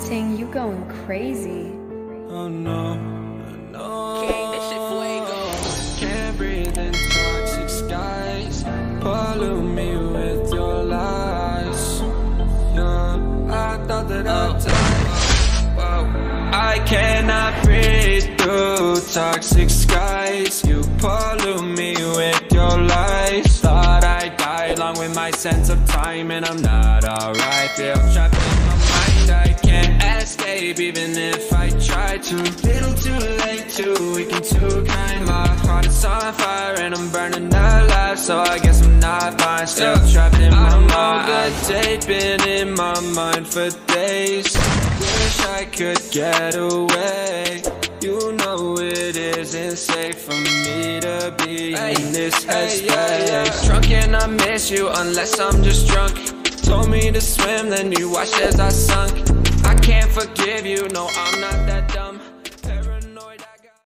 Ting, you going crazy. Oh no, no. King, this shit fuego. Can't breathe in toxic skies. Pollute me with your lies. Yeah, I thought that I'd die. I cannot breathe through toxic skies. You pollute me with your lies. Thought I died along with my sense of time, and I'm not alright. Feel trapped in my mind, I can't escape even if I try to. Little too late, too weak and too kind. My heart is on fire and I'm burning alive, so I guess I'm not fine. Still trapped in my mind. All the day been in my mind for days. Wish I could get away. You know it isn't safe for me to be in this headspace. Drunk and I miss you unless I'm just drunk. Told me to swim, then you watched as I sunk. I can't forgive you, no I'm not that dumb.